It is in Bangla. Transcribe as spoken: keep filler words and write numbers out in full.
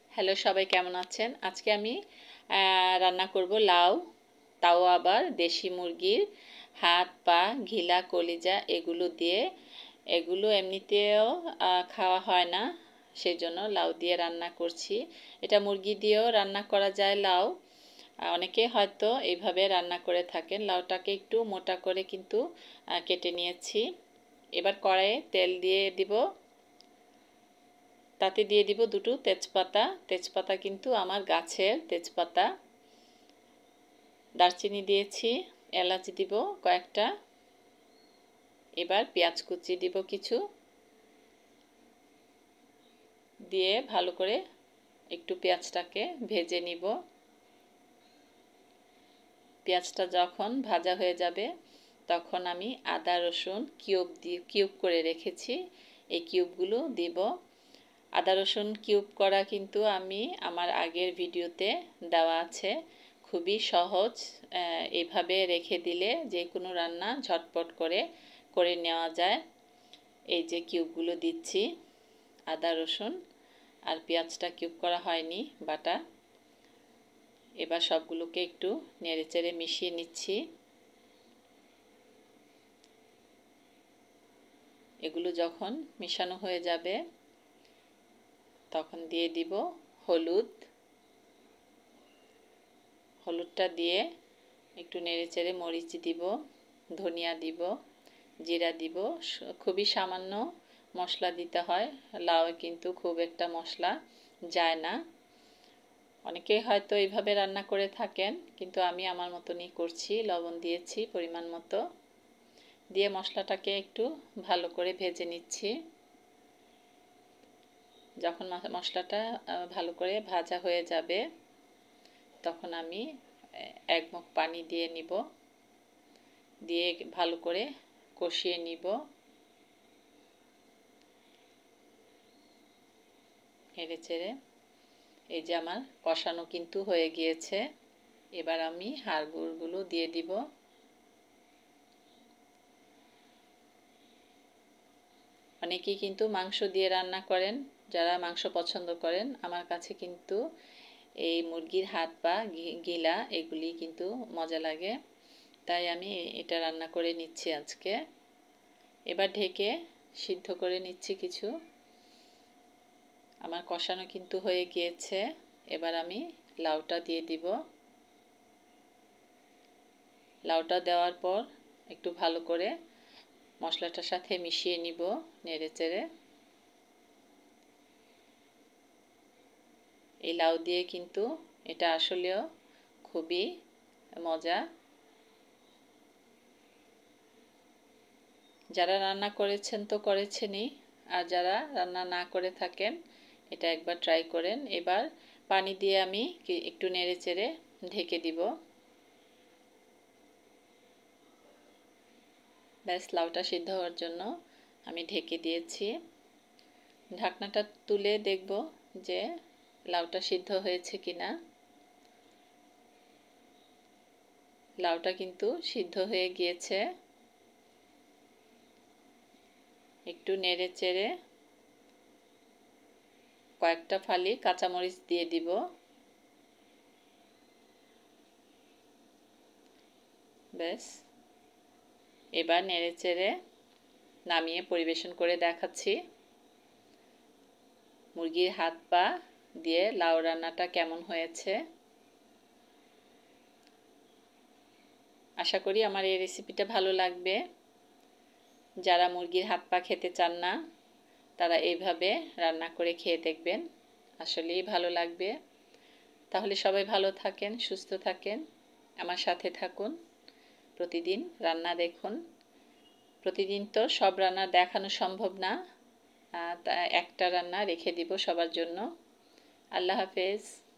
হ্যালো সবাই কেমন আছেন? আজকে আমি আহ, রান্না করব লাউ, তাও আবার দেশি মুরগির হাত, পা, ঘিলা, কলিজা এগুলো দিয়ে। এগুলো এমনিতেও আহ, খাওয়া হয় না, সেই জন্য লাউ দিয়ে রান্না করছি। এটা মুরগি দিয়েও রান্না করা যায় লাউ। আহ, অনেকে হয়তো এইভাবে রান্না করে থাকেন। লাউটাকে একটু মোটা করে কিন্তু আহ, কেটে নিয়েছি। এবার কড়াইয়ে তেল দিয়ে দিব, তাতে দিয়ে দিব দুটো তেজপাতা। তেজপাতা কিন্তু আমার গাছের তেজপাতা। দারচিনি দিয়েছি, এলাচ দিব কয়েকটা। এবার পেঁয়াজ কুচি দিব কিছু, দিয়ে ভালো করে একটু পেঁয়াজটাকে ভেজে নিব। পেঁয়াজটা যখন ভাজা হয়ে যাবে তখন আমি আদা রসুন কিউব দিয়ে কিউব করে রেখেছি, এই কিউবগুলো দিব। আদা রসুন কিউব করা কিন্তু আমি আমার আগের ভিডিওতে দেওয়া আছে। খুবই সহজ, এইভাবে রেখে দিলে যে কোনো রান্না ঝটপট করে করে নেওয়া যায়। এই যে কিউবগুলো দিচ্ছি, আদা রসুন আর পেঁয়াজটা কিউব করা হয়নি, বাটা। এবার সবগুলোকে একটু নেড়েচেড়ে মিশিয়ে নিচ্ছি। এগুলো যখন মিশানো হয়ে যাবে তখন দিয়ে দিব হলুদ। হলুদটা দিয়ে একটু নেড়েচেড়ে মরিচ দিব, ধনিয়া দিব, জিরা দিব। খুবই সামান্য মশলা দিতে হয়, লাউ কিন্তু খুব একটা মশলা যায় না। অনেকেই হয়তো এইভাবে রান্না করে থাকেন, কিন্তু আমি আমার মতনই করছি। লবণ দিয়েছি পরিমাণ মতো, দিয়ে মশলাটাকে একটু ভালো করে ভেজে নিচ্ছি। যখন মশলাটা ভালো করে ভাজা হয়ে যাবে তখন আমি এক মুখ পানি দিয়ে নিব, দিয়ে ভালো করে কষিয়ে নিব। নেড়ে চেড়ে এই যে আমার কষানো কিন্তু হয়ে গিয়েছে। এবার আমি হাড়গুড়গুলো দিয়ে দিব। অনেকেই কিন্তু মাংস দিয়ে রান্না করেন, যারা মাংস পছন্দ করেন। আমার কাছে কিন্তু এই মুরগির হাত পা গিলা এগুলি কিন্তু মজা লাগে, তাই আমি এটা রান্না করে নিচ্ছি আজকে। এবার ঢেকে সিদ্ধ করে নিচ্ছি কিছু। আমার কষানো কিন্তু হয়ে গিয়েছে। এবার আমি লাউটা দিয়ে দিব। লাউটা দেওয়ার পর একটু ভালো করে মশলাটার সাথে মিশিয়ে নিব নেড়ে চেড়ে। এই লাউ দিয়ে কিন্তু এটা আসলেও খুবই মজা। যারা রান্না করেছেন তো করেছেনই, আর যারা রান্না না করে থাকেন এটা একবার ট্রাই করেন। এবার পানি দিয়ে আমি একটু নেড়ে চেড়ে ঢেকে দিব। ব্যাস, লাউটা সিদ্ধ হওয়ার জন্য আমি ঢেকে দিয়েছি। ঢাকনাটা তুলে দেখব যে লাউটা সিদ্ধ হয়েছে কিনা। লাউটা কিন্তু সিদ্ধ হয়ে গিয়েছে। একটু নেড়ে চেড়ে কয়েকটা ফালি কাঁচামরিচ দিয়ে দিব। ব্যাস, এবার নেড়ে চেড়ে নামিয়ে পরিবেশন করে দেখাচ্ছি। মুরগির হাত পা দিয়ে লাউ রান্নাটা কেমন হয়েছে। আশা করি আমার এই রেসিপিটা ভালো লাগবে। যারা মুরগির হাত পা খেতে চান না তারা এইভাবে রান্না করে খেয়ে দেখবেন, আসলেই ভালো লাগবে। তাহলে সবাই ভালো থাকেন, সুস্থ থাকেন, আমার সাথে থাকুন। প্রতিদিন রান্না দেখুন। প্রতিদিন তো সব রান্না দেখানো সম্ভব না, তা একটা রান্না রেখে দিব সবার জন্য। আল্লাহ হাফেজ।